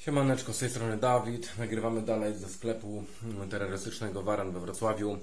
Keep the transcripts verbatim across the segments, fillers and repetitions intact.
Siemaneczko, z tej strony Dawid. Nagrywamy dalej ze sklepu terrorystycznego Waran we Wrocławiu.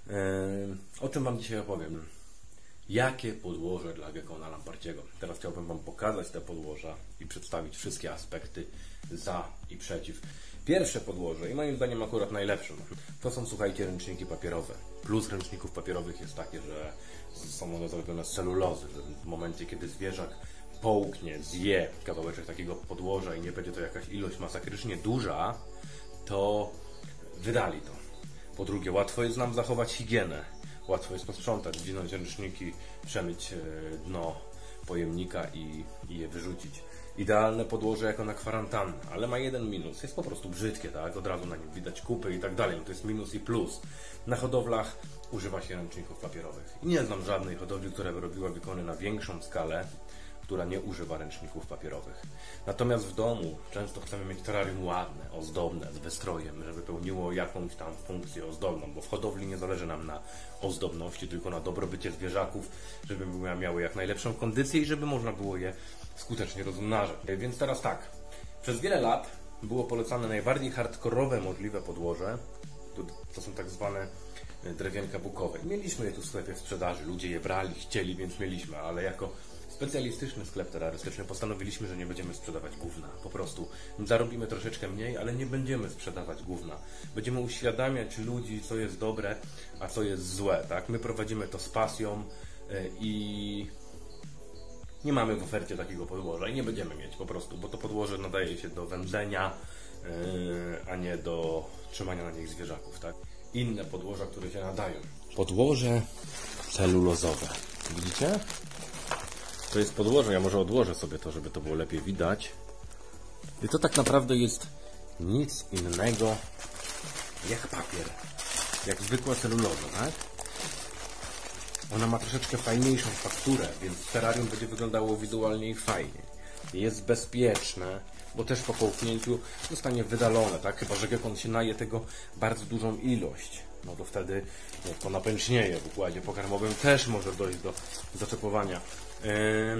O czym Wam dzisiaj opowiem? Jakie podłoże dla Gekona Lampartiego? Teraz chciałbym Wam pokazać te podłoża i przedstawić wszystkie aspekty za i przeciw. Pierwsze podłoże, i moim zdaniem akurat najlepszym, to są, słuchajcie, ręczniki papierowe. Plus ręczników papierowych jest takie, że są one zrobione z celulozy, że w momencie, kiedy zwierzak połknie, zje kawałeczek takiego podłoża i nie będzie to jakaś ilość masakrycznie duża, to wydali to. Po drugie, łatwo jest nam zachować higienę. Łatwo jest posprzątać, zwinąć ręczniki, przemyć dno pojemnika i, i je wyrzucić. Idealne podłoże jako na kwarantannę, ale ma jeden minus. Jest po prostu brzydkie, tak? Od razu na nim widać kupy i tak dalej. To jest minus i plus. Na hodowlach używa się ręczników papierowych. I nie znam żadnej hodowli, która by robiła Gekony na większą skalę, która nie używa ręczników papierowych. Natomiast w domu często chcemy mieć terrarium ładne, ozdobne, z wystrojem, żeby pełniło jakąś tam funkcję ozdobną, bo w hodowli nie zależy nam na ozdobności, tylko na dobrobycie zwierzaków, żeby miały jak najlepszą kondycję i żeby można było je skutecznie rozmnażać. Więc teraz tak, przez wiele lat było polecane najbardziej hardkorowe możliwe podłoże, to są tak zwane drewienka bukowe. Mieliśmy je tu w sklepie w sprzedaży, ludzie je brali, chcieli, więc mieliśmy, ale jako specjalistyczny sklep terrorystyczny postanowiliśmy, że nie będziemy sprzedawać gówna. Po prostu zarobimy troszeczkę mniej, ale nie będziemy sprzedawać gówna. Będziemy uświadamiać ludzi, co jest dobre, a co jest złe. Tak? My prowadzimy to z pasją i nie mamy w ofercie takiego podłoża i nie będziemy mieć po prostu, bo to podłoże nadaje się do wędzenia, a nie do trzymania na nich zwierzaków. Tak? Inne podłoża, które się nadają. Podłoże celulozowe. Widzicie? To jest podłoże, ja może odłożę sobie to, żeby to było lepiej widać. I to tak naprawdę jest nic innego jak papier. Jak zwykła celuloza, tak? Ona ma troszeczkę fajniejszą fakturę, więc terrarium będzie wyglądało wizualnie i fajnie. Jest bezpieczne, bo też po połknięciu zostanie wydalone, tak? Chyba że Gekon się naje tego bardzo dużą ilość. No to wtedy jak to napęcznieje w układzie pokarmowym, też może dojść do zaczepowania. Yy...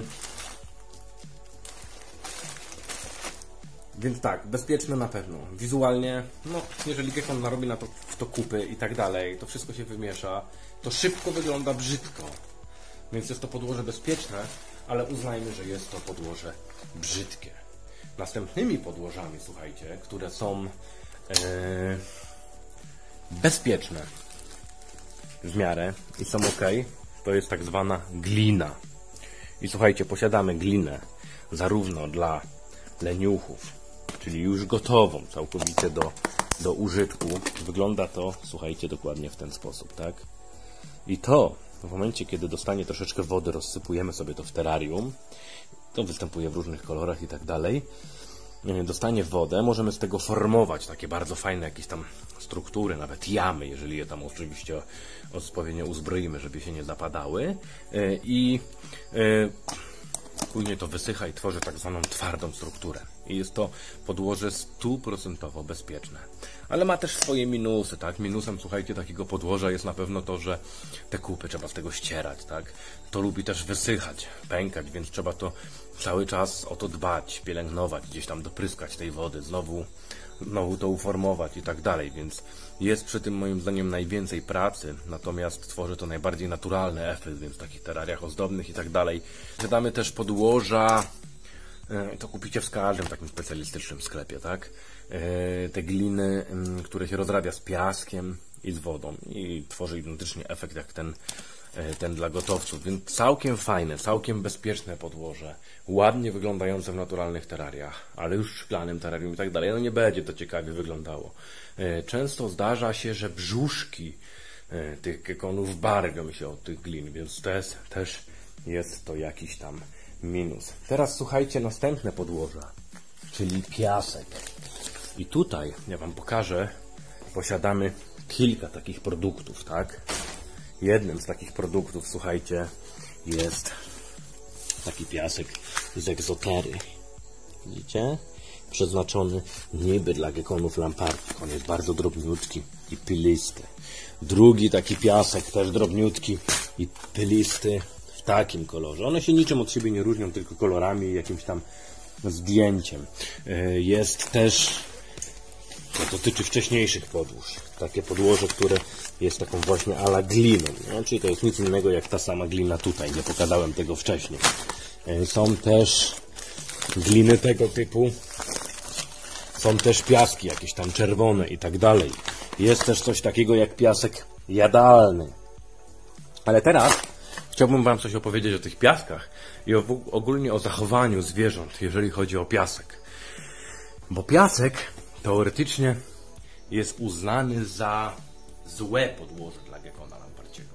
Więc tak, bezpieczne na pewno. Wizualnie, no jeżeli Gekon narobi na to, w to kupy i tak dalej, to wszystko się wymiesza, to szybko wygląda brzydko. Więc jest to podłoże bezpieczne, ale uznajmy, że jest to podłoże brzydkie. Następnymi podłożami, słuchajcie, które są yy... bezpieczne w miarę i są ok, to jest tak zwana glina. I słuchajcie, posiadamy glinę zarówno dla leniuchów, czyli już gotową całkowicie do, do użytku. Wygląda to, słuchajcie, dokładnie w ten sposób, tak? I to w momencie, kiedy dostanie troszeczkę wody, rozsypujemy sobie to w terrarium, to występuje w różnych kolorach i tak dalej. Dostanie wodę, możemy z tego formować takie bardzo fajne jakieś tam struktury, nawet jamy, jeżeli je tam oczywiście odpowiednio uzbroimy, żeby się nie zapadały i później to wysycha i tworzy tak zwaną twardą strukturę. I jest to podłoże stuprocentowo bezpieczne. Ale ma też swoje minusy, tak? Minusem, słuchajcie, takiego podłoża jest na pewno to, że te kupy trzeba z tego ścierać, tak? To lubi też wysychać, pękać, więc trzeba to cały czas o to dbać, pielęgnować, gdzieś tam dopryskać tej wody, znowu, znowu to uformować i tak dalej, więc jest przy tym moim zdaniem najwięcej pracy, natomiast tworzy to najbardziej naturalny efekt, więc w takich terrariach ozdobnych i tak dalej. Posiadamy też podłoża, to kupicie w każdym takim specjalistycznym sklepie, tak? Te gliny, które się rozrabia z piaskiem i z wodą i tworzy identycznie efekt jak ten, ten dla gotowców, więc całkiem fajne, całkiem bezpieczne podłoże, ładnie wyglądające w naturalnych terrariach, ale już w szklanym terrarium i tak dalej, no nie będzie to ciekawie wyglądało. Często zdarza się, że brzuszki tych gekonów barwią się od tych glin, więc też, też jest to jakiś tam minus. Teraz słuchajcie, następne podłoża, czyli piasek. I tutaj ja Wam pokażę, posiadamy kilka takich produktów, tak? Jednym z takich produktów, słuchajcie, jest taki piasek z Exotery. Widzicie? Przeznaczony niby dla Gekonów Lampartich. On jest bardzo drobniutki i pylisty. Drugi taki piasek, też drobniutki i pylisty, w takim kolorze. One się niczym od siebie nie różnią, tylko kolorami i jakimś tam zdjęciem. Jest też, to dotyczy wcześniejszych podłóż, takie podłoże, które jest taką właśnie ala gliną, no, czyli to jest nic innego jak ta sama glina tutaj, nie pokazałem tego wcześniej. Są też gliny tego typu, są też piaski jakieś tam czerwone i tak dalej. Jest też coś takiego jak piasek jadalny. Ale teraz chciałbym Wam coś opowiedzieć o tych piaskach i o, ogólnie o zachowaniu zwierząt, jeżeli chodzi o piasek. Bo piasek teoretycznie jest uznany za złe podłoże dla gekona lamparciego.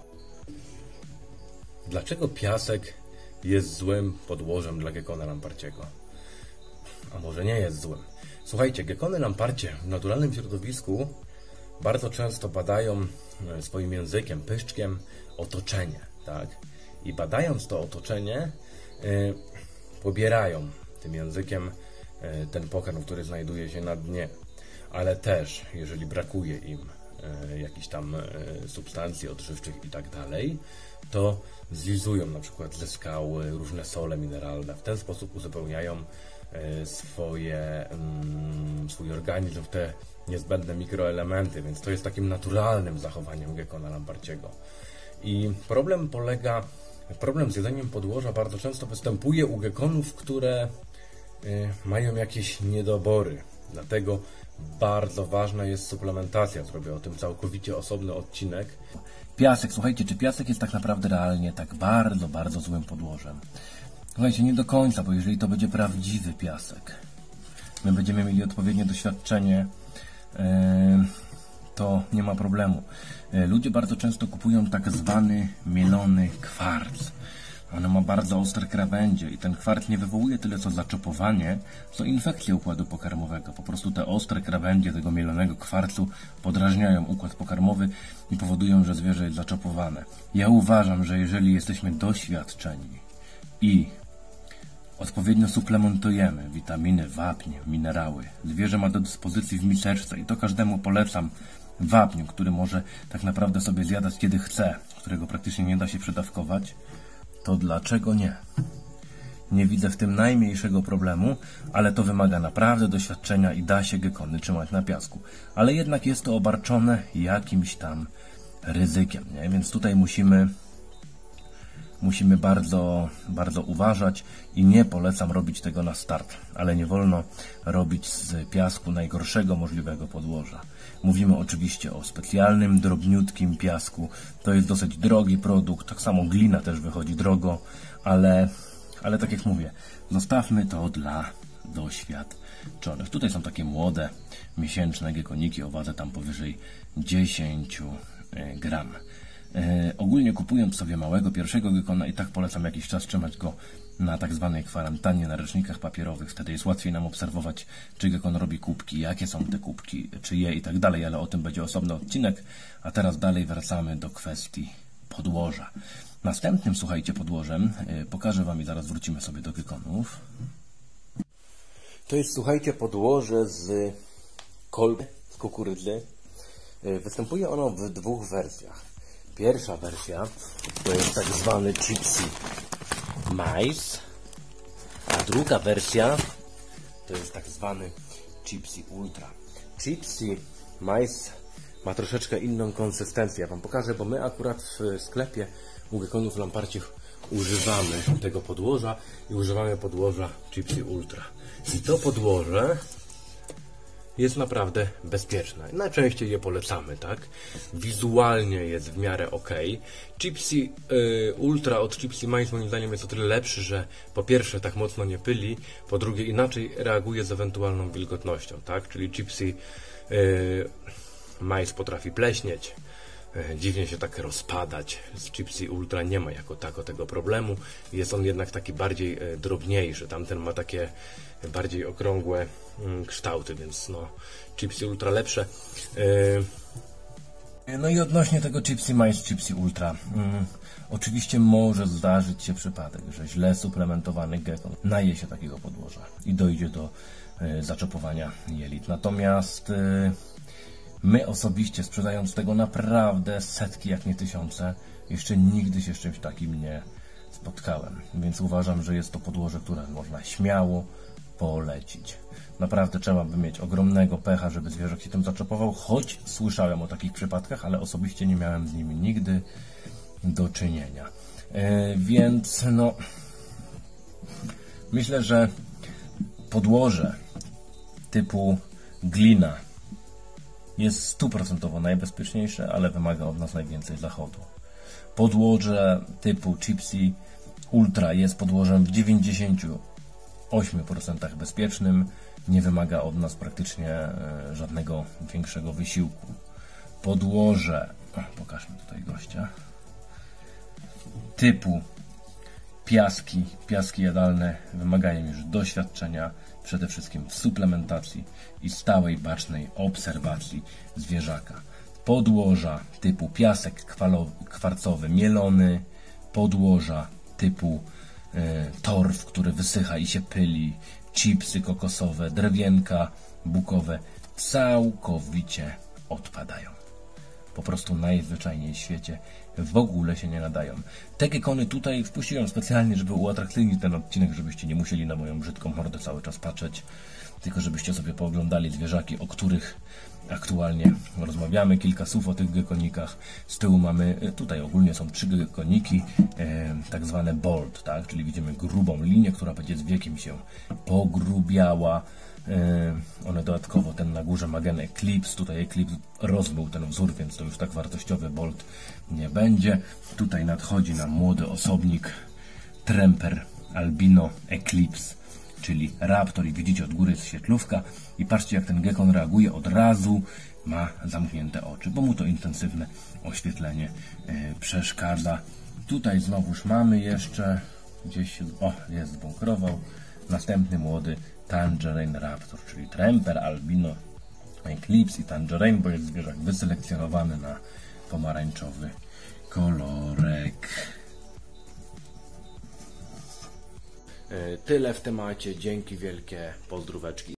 Dlaczego piasek jest złym podłożem dla gekona lamparciego? A może nie jest złym? Słuchajcie, gekony lamparcie w naturalnym środowisku bardzo często badają swoim językiem, pyszczkiem otoczenie, tak? I badając to otoczenie, yy, pobierają tym językiem yy, ten pokarm, który znajduje się na dnie. Ale też, jeżeli brakuje im yy, jakichś tam yy, substancji odżywczych i tak dalej, to zlizują na przykład ze skały różne sole mineralne. W ten sposób uzupełniają yy, swoje, yy, swój organizm w te niezbędne mikroelementy, więc to jest takim naturalnym zachowaniem gekona lamparciego. I problem polega, problem z jedzeniem podłoża bardzo często występuje u gekonów, które y, mają jakieś niedobory. Dlatego bardzo ważna jest suplementacja. Zrobię o tym całkowicie osobny odcinek. Piasek, słuchajcie, czy piasek jest tak naprawdę realnie tak bardzo, bardzo złym podłożem? Słuchajcie, nie do końca, bo jeżeli to będzie prawdziwy piasek, my będziemy mieli odpowiednie doświadczenie, yy, to nie ma problemu. Ludzie bardzo często kupują tak zwany mielony kwarc. Ono ma bardzo ostre krawędzie i ten kwarc nie wywołuje tyle co zaczopowanie, co infekcję układu pokarmowego. Po prostu te ostre krawędzie tego mielonego kwarcu podrażniają układ pokarmowy i powodują, że zwierzę jest zaczopowane. Ja uważam, że jeżeli jesteśmy doświadczeni i odpowiednio suplementujemy witaminy, wapń, minerały, zwierzę ma do dyspozycji w miseczce i to każdemu polecam, wapniu, który może tak naprawdę sobie zjadać kiedy chce, którego praktycznie nie da się przedawkować, to dlaczego nie? Nie widzę w tym najmniejszego problemu, ale to wymaga naprawdę doświadczenia i da się gekony trzymać na piasku. Ale jednak jest to obarczone jakimś tam ryzykiem, nie? Więc tutaj musimy musimy bardzo, bardzo uważać i nie polecam robić tego na start, ale nie wolno robić z piasku najgorszego możliwego podłoża. Mówimy oczywiście o specjalnym, drobniutkim piasku. To jest dosyć drogi produkt, tak samo glina też wychodzi drogo, ale, ale tak jak mówię, zostawmy to dla doświadczonych. Tutaj są takie młode, miesięczne gekoniki o wadze tam powyżej dziesięć gram. Yy, ogólnie kupując sobie małego pierwszego gekona i tak polecam jakiś czas trzymać go na tak zwanej kwarantannie, na ręcznikach papierowych. Wtedy jest łatwiej nam obserwować, czy gekon robi kubki, jakie są te kubki, czy je i tak dalej, ale o tym będzie osobny odcinek. A teraz dalej wracamy do kwestii podłoża. Następnym, słuchajcie, podłożem yy, pokażę Wam i zaraz wrócimy sobie do gekonów. To jest, słuchajcie, podłoże z kolby, z kukurydzy. Yy, występuje ono w dwóch wersjach. Pierwsza wersja to jest tak zwany Gypsy Mais, a druga wersja to jest tak zwany Gypsy Ultra. Gypsy Mais ma troszeczkę inną konsystencję. Ja Wam pokażę, bo my akurat w sklepie u gekonów lamparcich używamy tego podłoża i używamy podłoża Gypsy Ultra. I to podłoże jest naprawdę bezpieczne. Najczęściej je polecamy, tak? Wizualnie jest w miarę ok. Gypsy y, Ultra od Gypsy Mais moim zdaniem jest o tyle lepszy, że po pierwsze tak mocno nie pyli, po drugie inaczej reaguje z ewentualną wilgotnością, tak? Czyli Gypsy y, Mais potrafi pleśnieć, y, dziwnie się tak rozpadać. Z Gypsy Ultra nie ma jako tako tego problemu. Jest on jednak taki bardziej y, drobniejszy. Tamten ma takie bardziej okrągłe y, kształty, więc no Gypsy Ultra lepsze. Y... No i odnośnie tego Gypsy Mais, Gypsy Ultra. Y, oczywiście może zdarzyć się przypadek, że źle suplementowany gekon naje się takiego podłoża i dojdzie do y, zaczepowania jelit. Natomiast y, my osobiście, sprzedając tego naprawdę setki, jak nie tysiące, jeszcze nigdy się z czymś takim nie spotkałem. Więc uważam, że jest to podłoże, które można śmiało polecić. Naprawdę trzeba by mieć ogromnego pecha, żeby zwierzak się tym zaczepował, choć słyszałem o takich przypadkach, ale osobiście nie miałem z nimi nigdy do czynienia. Yy, więc no myślę, że podłoże typu glina jest stuprocentowo najbezpieczniejsze, ale wymaga od nas najwięcej zachodu. Podłoże typu Chipsy Ultra jest podłożem w dziewięćdziesięciu ośmiu procentach bezpiecznym, nie wymaga od nas praktycznie żadnego większego wysiłku. Podłoże, o, pokażmy tutaj gościa, typu piaski, piaski jadalne wymagają już doświadczenia, przede wszystkim w suplementacji i stałej, bacznej obserwacji zwierzaka. Podłoża typu piasek kwarcowy mielony, podłoża typu y, torf, który wysycha i się pyli, chipsy kokosowe, drewienka bukowe całkowicie odpadają. Po prostu najzwyczajniej w świecie w ogóle się nie nadają. Te gekony tutaj wpuściłem specjalnie, żeby uatrakcyjnić ten odcinek, żebyście nie musieli na moją brzydką mordę cały czas patrzeć, tylko żebyście sobie pooglądali zwierzaki, o których aktualnie rozmawiamy. Kilka słów o tych gekonikach. Z tyłu mamy, tutaj ogólnie są trzy gekoniki, e, tak zwane bold, tak? Czyli widzimy grubą linię, która będzie z wiekiem się pogrubiała. E, one dodatkowo, ten na górze ma gen Eclipse, tutaj Eclipse rozmył ten wzór, więc to już tak wartościowy bold nie będzie. Tutaj nadchodzi nam młody osobnik Tremper Albino Eclipse, czyli raptor, i widzicie od góry jest świetlówka i patrzcie, jak ten gekon reaguje, od razu ma zamknięte oczy, bo mu to intensywne oświetlenie e, przeszkadza. Tutaj znowuż mamy jeszcze gdzieś, o, jest zbunkrował, następny młody Tangerine Raptor, czyli Tremper Albino Eclipse i Tangerine, bo jest zwierzak wyselekcjonowany na pomarańczowy kolorek. Tyle w temacie. Dzięki wielkie. Pozdróweczki.